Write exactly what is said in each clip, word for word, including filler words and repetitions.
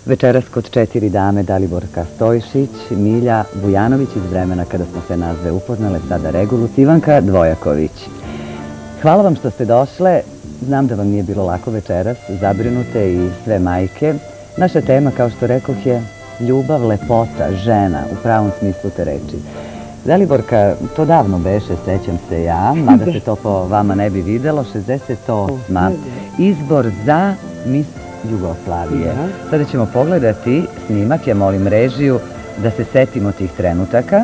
Večeras kod četiri dame Daliborka Stojšić, Milja Vujanović iz vremena kada smo se nas dve upoznale, sada Regulus, Ivanka Dvojaković. Hvala vam što ste došle. Znam da vam nije bilo lako večeras, zabrinute i sve majke. Naša tema, kao što rekoh, je ljubav, lepota, žena, u pravom smislu te reči. Daliborka, to davno beše, sećam se ja, mada se to po vama ne bi videlo, šezdeset osma izbor za Mis Jugoslavije. Sada ćemo pogledati snimak, ja molim režiju da se setimo tih trenutaka.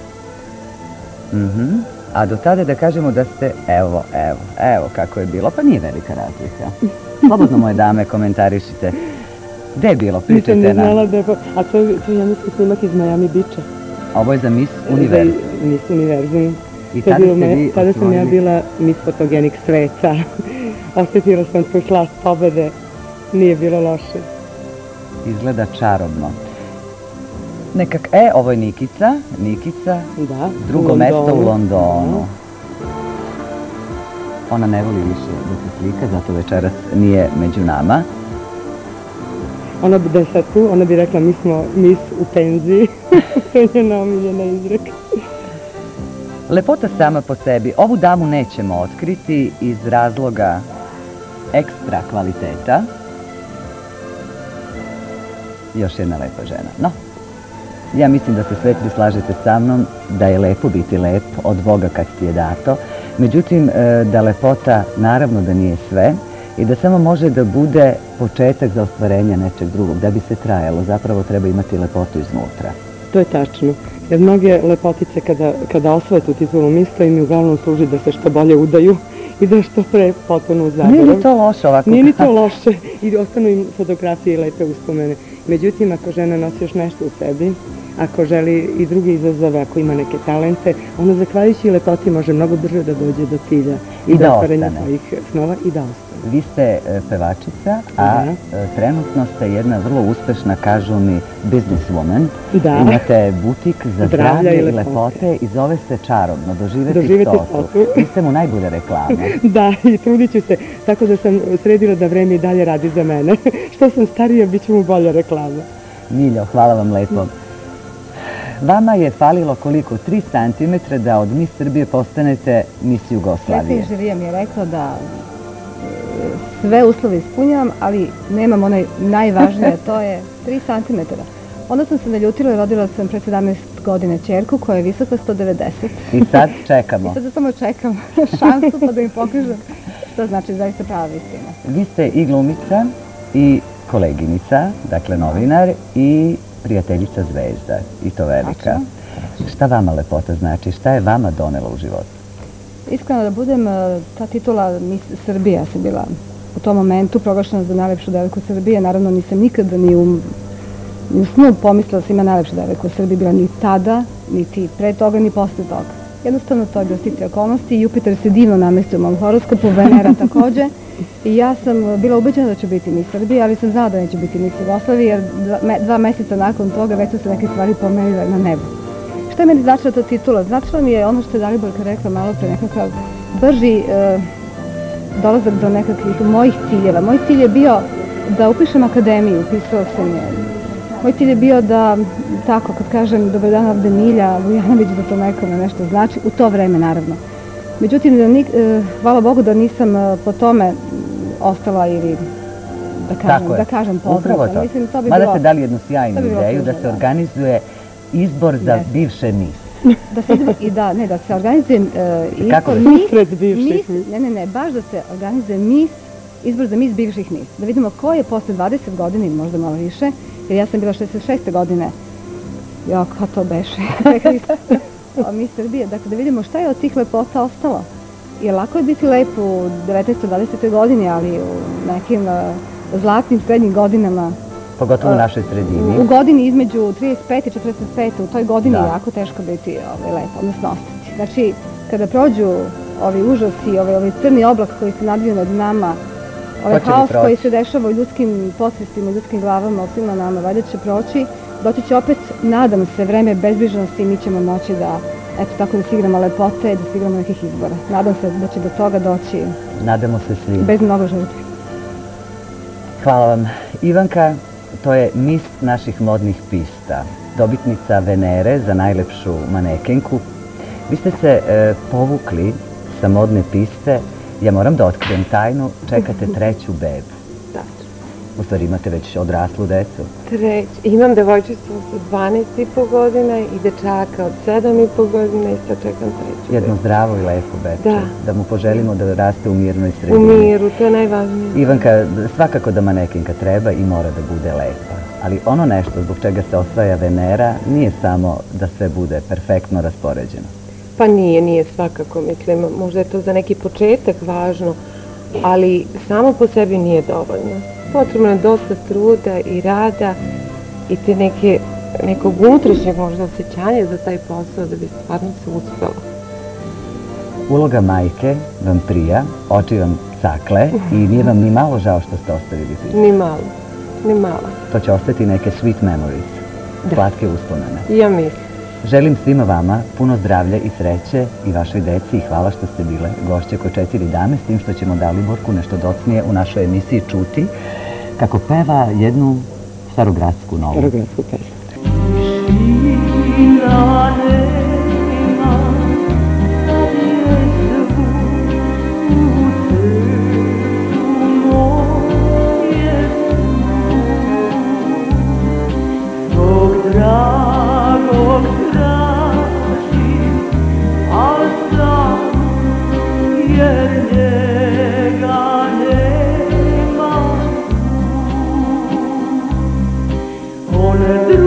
A do tada da kažemo da ste, evo, evo, evo kako je bilo, pa nije velika razlika. Slobodno, moje dame, komentarišite. Gde je bilo? Pričajte nam. Nisam ne znala da je... A to je, ja mislim, snimak iz Miami Beacha. Ovo je za Mis Univerzum. Mis Univerzum. I tada ste vi... Tada sam ja bila Mis Fotogenik sveca. Osjetila sam svoj slast pobede. Nije bilo loše. Izgleda čarobno. Nekak, e, ovo je Nikica. Nikica. Da. Drugo mesto u Londonu. Ona ne voli više da se slika, zato večeras nije među nama. Ona bi da je sad tu, ona bi rekla mi smo mis u penziji. To je njena omiljena izreka. Lepota sama po sebi. Ovu damu nećemo otkriti iz razloga ekstra kvaliteta. Još jedna lepa žena. No, ja mislim da se sve tri slažete sa mnom da je lepo biti lep od Boga kad ti je dato. Međutim, da lepota naravno da nije sve i da samo može da bude početak za ostvarenje nečeg drugog. Da bi se trajalo, zapravo treba imati lepotu iznutra. To je tačno. Jer mnoge lepotice kada osvoje tu titulu mista im uglavnom služi da se što bolje udaju i da što pre potonu u zaborav. Nije ni to loše ovako. Nije ni to loše i ostanu im fotografije i lepe uspomene. Međutim, ako žena nosi još nešto u sebi, ako želi i druge izazove, ako ima neke talente, ona zahvaljujući lepoti može mnogo brže da dođe do cilja i do ostvarenja svojih snova i da ostane. Vi ste pevačica, a trenutno ste jedna vrlo uspešna, kažu mi, businesswoman. Imate butik za zdravlje i lepote i zove se čarobno, Doživeti stotu. Vi ste mu najbolja reklama. Da, i trudit ću se, tako da sam sredila da vreme i dalje radi za mene. Što sam starija, bit će mu bolja reklama. Miljo, hvala vam lepo. Vama je falilo koliko? Tri santimetra da od Mis Srbije postanete Mis Jugoslavije. Predsjednik žirija mi je rekao da sve uslove ispunjavam, ali nemam onaj najvažnije, a to je tri santimetra. Onda sam se naljutila i rodila sam pre sedamnaest godine ćerku koja je visoka sto devedeset. I sad čekamo. I sad samo čekam šansu pa da im pokažem što znači zaista prava istina. Vi ste i glumica i koleginica, dakle novinar, i prijateljica zvezda, i to velika. Šta vama lepota znači? Šta je vama donela u životu? Iskreno da budem, ta titula Mis Srbija sam bila u tom momentu proglašena za najlepšu devojku Srbije. Naravno nisam nikada ni u snu pomislila da sam ima najlepšu devojku Srbije, bila ni tada, niti pre toga, ni posle toga. Jednostavno to je bio sticaj okolnosti. Jupiter se divno namestio u mom horoskopu, Venera takođe. I ja sam bila ubeđena da ću biti Mis Srbije, ali sam znala da neću biti Mis Jugoslavije, jer dva meseca nakon toga već su se neke stvari pomerile na nebu. Šta je meni značila ta titula? Značila mi je ono što je Daliborka rekla malo pre, nekakav brži dolazak do nekakvih mojih ciljeva. Moj cilj je bio da upišem akademiju, upisala sam je. Moj cilj je bio da, tako, kad kažem dobar dan ovde Milja Vujanović, da to nekome nešto znači, u to vreme naravno. Međutim, hvala Bogu da nisam po tome ostala ili da kažem poznata. Mada ste dali jednu sjajnu ideju da se organizuje izbor za bivše mis. I da, ne, da se organizuje izbor mis, ne, ne, ne, baš da se organizuje mis, izbor za mis bivših mis. Da vidimo ko je posle dvadeset godina ili možda malo više, jer ja sam bila šezdeset šeste godine, jo, kako to beše, Mis Srbije, dakle da vidimo šta je od tih lepota ostalo. Jer lako je biti lep u devetnaestoj dvadesetoj godini, ali u nekim zlatnim srednjim godinama. Pogotovo u našoj sredini. U godini između trideset pete i četrdeset pete u toj godini je jako teško biti lep, odnosno ostati. Znači, kada prođu ovi užasi, ovaj crni oblak koji se nadvio nad nama, ovaj haos koji se dešava u ljudskim podsvestima, u ljudskim glavama, u svima nama, valjda će proći, doći će opet, nadam se, vreme bezbrižnosti i mi ćemo moći da, eto tako da se igramo lepote i da se igramo nekih izbora. Nadam se da će do toga doći. Nadamo se svi. Bez mnogo žrtvi. Hvala vam. Ivanka, to je mis naših modnih pista, dobitnica Venere za najlepšu manekenku. Vi ste se e, povukli sa modne piste, ja moram da otkrijem tajnu, čekate treću bebu. Tačno. U stvari imate već odraslu decu. Treć. Imam devojčicu od dvanaest i po godina i dečaka od sedam i po godina i sad čekam treću. Jedno zdravo i lepo bebče. Da. Da mu poželimo da raste u mirnoj U sredini. miru, to je najvažnije. Ivanka, svakako da manekenka treba i mora da bude lepa. Ali ono nešto zbog čega se osvaja Venera nije samo da sve bude perfektno raspoređeno. Pa nije, nije svakako, mislim, možda je to za neki početak važno, ali samo po sebi nije dovoljno. Potrebno je dosta truda i rada i te neke, nekog unutrašnjeg možda osjećanja za taj posao da bi stvarno se uspelo. Uloga majke vam prija, oči vam sakle i nije vam ni malo žao što ste ostavili pis. Ni malo, ni malo. To će ostati neke sweet memories, slatke uspomene. Ja mislim. Želim svima vama puno zdravlja i sreće i vašoj deci i hvala što ste bile gošće kod četiri dame, s tim što ćemo Daliborku nešto docnije u našoj emisiji čuti kako peva jednu starogradsku novu. Starogradsku pesmu. One